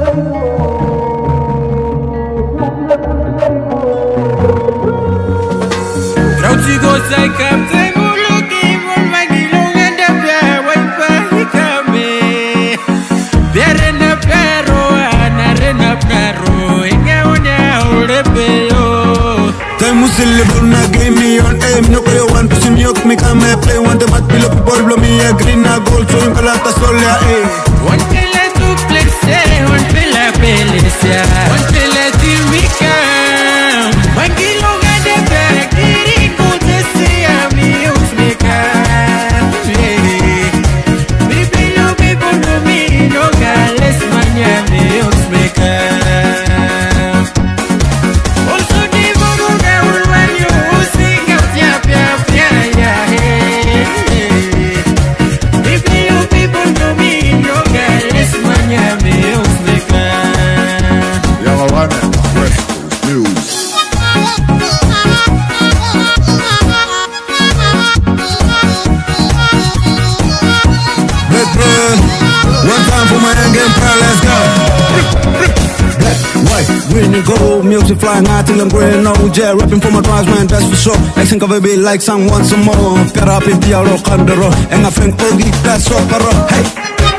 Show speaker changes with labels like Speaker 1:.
Speaker 1: Game me on aim, no play one to me up, me come play one the mat below ball blow me a green a gold so in Calata Solia
Speaker 2: one pele duplexe, one pele pelesia, one pele timika, one kilo gade kiri kutesi ami usmeka. Bibilo bibundo mi no gales manyane usmeka.
Speaker 1: Green and gold, music flying high till I'm growing old. Yeah, rapping for my drives, man, that's for sure. I think of a bit like someone some more. Got up in Piaro Kandero, and I think Ogi, that's all. Hey!